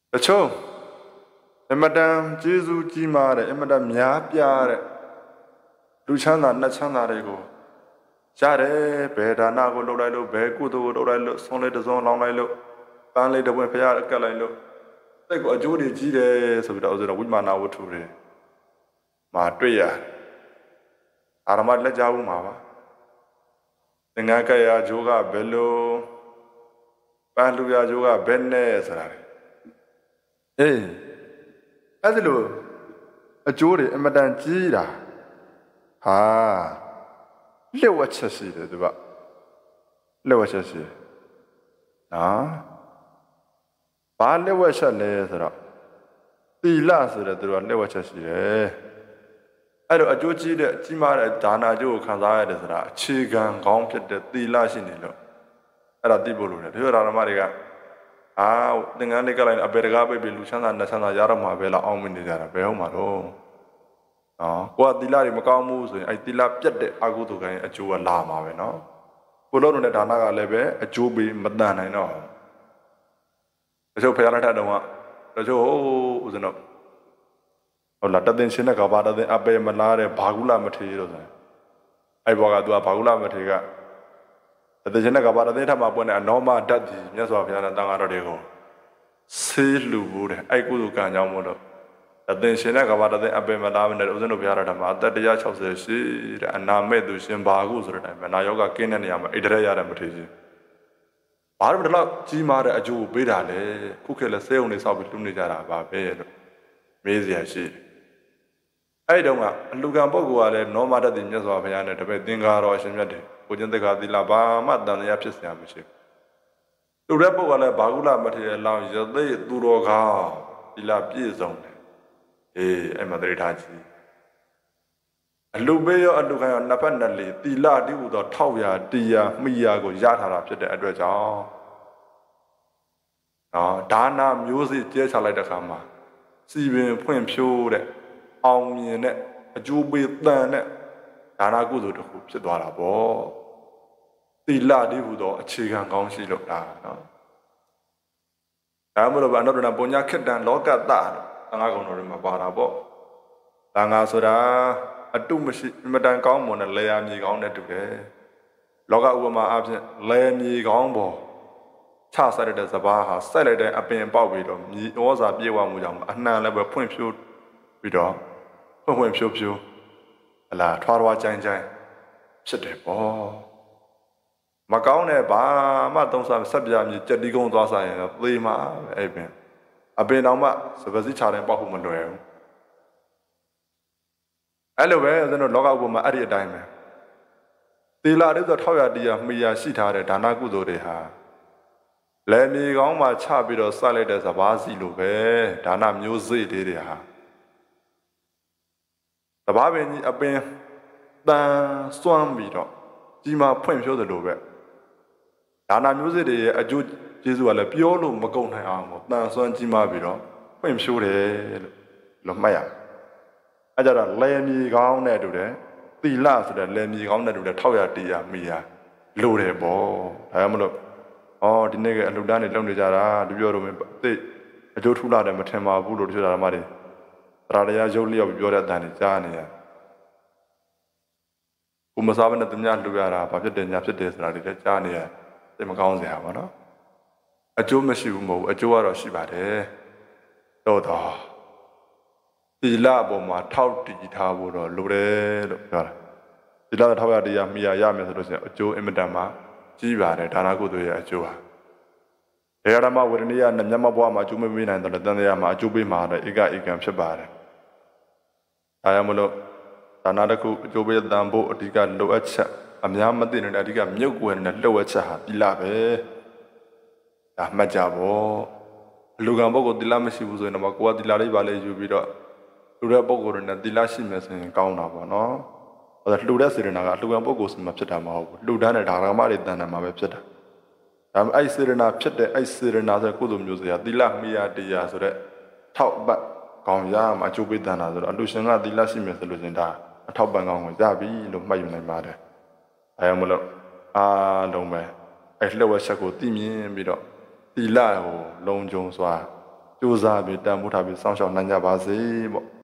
တချို့အမတန်ကျေးဇူးကြီးမားတဲ့အမတန်များပြားတဲ့လူချမ်းသာနတ်ချမ်းသာတွေကိုရတယ်ဘယ်ဒါနကိုလုပ်လိုက်လို့ဘယ်ကုသိုလ်ကိုလုပ်လိုက်လို့ဆုံးလေးတစ်စုံလောင်းလိုက်လို့ပန်းလေးတစ်ပွင့်ဖျားကတ်လိုက်လို့စိတ်ကိုအကျိုးတွေကြီးတယ်ဆိုပြီးတော့ဥစ္စာဝိမာနဝတ္ထုတွေမှာတွေ့ရအာရမလက်ကြဘူးမှာပါသင်္ကန်းကရဂျိုးကဘယ်လိုပန်းလူရဂျိုးကဘယ်နဲ့ဆိုတာလေအဲ့ဒီလိုအကျိုးတွေအမတန်ကြီးတာဟာလျှို့ဝှက်ချက်ရှိတယ်သူကလျှို့ဝှက်ချက်ရှိနော်ဘာလျှို့ဝှက်ချက်လဲဆိုတော့သီလဆိုတဲ့သူကလျှို့ဝှက်ချက်ရှိတယ်အဲ့တော့အကျိုးကြီးတဲ့ကြီးမားတဲ့ဒါနာကျိုးကိုခံစားရတယ်ဆိုတာအခြေခံကောင်းဖြစ်တဲ့သီလရှိနေလို့အဲ့ဒါသိဖို့လိုတယ်ဒီလိုဓမ္မတွေကသင်္ကန်းလေးကလိုက်အပေတကားပိတ်ပြီးလူချမ်းသာနတ်ချမ်းသာရတော့မှာပဲလားအောင်းမနေကြတာဘယ်ဟုတ်မှာတော့နော်ကိုကသီလတွေမကောင်းဘူးဆိုရင်အဲ့သီလပြတ်တဲ့အကုသိုလ်ကံရဲ့အကျိုးကလာမှာပဲနော်ကိုလို့တဲ့ဒါနကလည်းပဲအကျိုးပေးမတန်နိုင်တော့တချို့ဖျားလက်ထက်တုန်းကတချို့ဦးဇင်းတို့ဟုတ်လားတသင်ရှင်တဲ့ကဘာတသင်အပေမလားတဲ့ဘာကုလမထေလို့ဆိုရင်အဲ့ဘောကသူကဘာကုလမထေကတသင်ရှင်တဲ့ကဘာတသင်ထပ်မှာပွင့်တဲ့အနောမဓာတ်ကြီးမြတ်စွာဘုရားနဲ့တန်ဃာတော်တွေကိုဆေးလှူဖို့တဲ့အဲ့ကုသိုလ်ကံကြောင့်မို့လို့အသင်ရှင်တဲ့ကဘာတသင်အပေမလားနဲ့ဦးဇင်းတို့ဘုရားတော်ဓမ္မအသက်160ရှိတဲ့အနာမဲ့သူရှင်ဘာကုဆိုတဲ့အတိုင်းအနာယောဂကင်းတဲ့နေရာမှာအိဒရရတဲ့မထေကြီးဘာလို့ဒီလောက်ကြီးမားတဲ့အကျိုးကိုပေးတာလဲခုခေတ်လည်းစေုံနေဆောက်ပြီးလှူနေကြတာပါပဲလို့မေးစရာရှိတယ်အဲ့တုန်းကအလူကံပုဂ္ဂိုလ်ကလည်းနောမတတ်တိမြတ်စွာဘုရားနဲ့တပည့်သင်္ကာတော်အရှင်မြတ်တွေကိုကျင့်သက်္ကာသီလဘာမှတန်တရားဖြစ်စရာမရှိဘူးလူတဲ့ပုဂ္ဂိုလ်ကလည်းဘာကုလမထေရလောင်းရသိသူတော်ကောင်းသီလပြည့်စုံတယ်အဲ့မှာတရိထားကြည့်အလူပေးရောအလူခံရောနှစ်ဖက်နှစ်လေသီလတိဟုသောထောက်ရာတရားမိရာကိုရထားတာဖြစ်တဲ့အတွက်ကြောင့်ဒါနမျိုးစေ့ကျဲချလိုက်တဲ့အခါမှာစီပင်ဖွင့်ဖြိုးတဲ့အောင်မြင်တဲ့အကျိုးပေးတန်တဲ့ဒါနကုသိုလ်တစ်ခုဖြစ်သွားတာပေါ့သီလတိဟုသောအခြေခံကောင်းရှိလို့ဒါနော်ဒါမှမဟုတ်ဘာနောဒနာပုညခိတ္တံလောကတ္တသံဃာကုံတော်တွေမှာပါတာပေါ့သံဃာဆိုတာအတုမရှိအမတန်ကောင်းမွန်တဲ့လေယာမြေကောင်းတဲ့တူတယ်လောကဥပမာအဖြစ်လေမြေကောင်းပေါ်ချဆက်တဲ့စပါးဟာဆက်လိုက်တဲ့အပင်ပေါက်ပြီးတော့မြေဩဇာပြေဝမှုကြောင့်အနှံလည်းပဲဖွင့်ဖြိုးပြီးတော့ဖွင့်ဖြိုးဟလာထွားကြိုင်းဖြစ်တယ်ပေါ့မကောင်းတဲ့ဘာမှသုံးစားဆက်ပြမြေကြက်တီးကုန်းသွားစားရင်တော့သေမှာအဲ့ပင်အပင်တောင်မှစပစီချတယ်ပေါက်ဖို့မလွယ်ဘူးအဲ့လိုပဲကျွန်တော်လောကဥပမာအဲ့ဒီအတိုင်းပဲသီလတွေဆိုထောက်ရတရားမိယာရှိထားတဲ့ဒါနကုသိုလ်တွေဟာလက်မြေကောင်းမှာချပြီးတော့စလိုက်တဲ့စပါးစီလိုပဲဒါနမျိုးစေ့တွေဟာစပါးပင်ကြီးအပင်တန်စွမ်းပြီးတော့ကြီးမားဖွင့်ဖြိုးတယ်လို့ပဲဒါနမျိုးစေ့တွေရဲ့အကျိုးကျေးဇူးကလည်းပြောလို့မကုန်နိုင်အောင်တန်စွမ်းကြီးမားပြီးတော့ဖွင့်ဖြိုးတယ်လို့မှတ်ရအဲ့ကြတော့လဲမြေကောင်းတဲ့တူတယ်သီလဆိုတဲ့လဲမြေကောင်းတဲ့တူတယ်ထောက်ရတရားမိရလိုတယ်ပေါ့ဒါမှမဟုတ်ဒီနေ့ကအလှူဒန်းတွေလုပ်နေကြတာဒီပြောတော့သိအကျိုးထူလာတယ်မထင်ပါဘူးလို့ပြောတာဓမ္မတွေတရားရုပ်လျောက်ပြောတဲ့အတန်တွေကြားနေရကိုမစားဘဲနဲ့သူများလှူရတာဘာဖြစ်တယ်ညာဖြစ်တယ်ဆိုတာတွေလည်းကြားနေရသိမကောင်းစရာပါနော်အကျိုးမရှိဘူးမဟုတ်ဘူးအကျိုးကတော့ရှိပါတယ်တော့သီလအပေါ်မှာထောက်တည်ထားဖို့တော့လိုတယ်လို့ပြောတာသီလထောက်ရတရားမိရမယ်ဆိုလို့ရှိရင်အကျိုးအင်မတန်မှကြီးပါတယ်ဒါနကုသိုလ်ရဲ့အကျိုးဟာဒေရမဝေဒနိယနဲ့မျက်မှောက်ဘဝမှာအကျိုးမပေးနိုင်တော့တဲ့တန်တရားမှာအကျိုးပေးမှာတော့ဧကဖြစ်ပါတယ်ဒါကြောင့်မလို့ဒါနတစ်ခုအကျိုးပေးတန်ဖို့အဓိကလိုအပ်ချက်အများမသိနေတဲ့အဓိကမြုပ်ကွယ်နဲ့လှုပ်ဝက်ချက်ဟာသီလပဲဒါမှတ်ကြပေါ့လူကံပုဂ္ဂိုလ်သီလမရှိဘူးဆိုရင်တော့ကိုယ်ကသီလလေးပါလေးယူပြီးတော့လူတဲ့ပုဂ္ဂိုလ်တွေနဲ့သီလရှိမယ်ဆိုရင်ကောင်းတာပေါ့နော်လှူတဲ့စေတနာကလှူကံပုဂ္ဂိုလ်စီမှာဖြစ်တာမဟုတ်ဘူးလှူဒန်းတဲ့ဒါရမတွေတန်တယ်မှာပဲဖြစ်တာဒါပေမဲ့အဲ့စေတနာဖြစ်တဲ့အဲ့စေတနာဆိုကုသိုလ်မျိုးစရာသီလမိယာတရားဆိုတဲ့ထောက်ပတ်ကောင်းရမှာအကျိုးပေးတန်တာဆိုတော့အလှူရှင်ကသီလရှိမယ်ဆိုလို့ရှင်ဒါအထောက်ပံ့ကောင်းကိုရပြီလို့မှတ်ယူနိုင်ပါတယ်အဲဒါမလို့အားလုံးပဲအဲ့လှုပ်ဝက်ချက်ကိုသိမြင်ပြီးတော့သီလကိုလုံခြုံစွာကြိုးစားပြီးတန်ဖိုးထားပြီးစောင့်ရှောက်နိုင်ကြပါစေပေါ့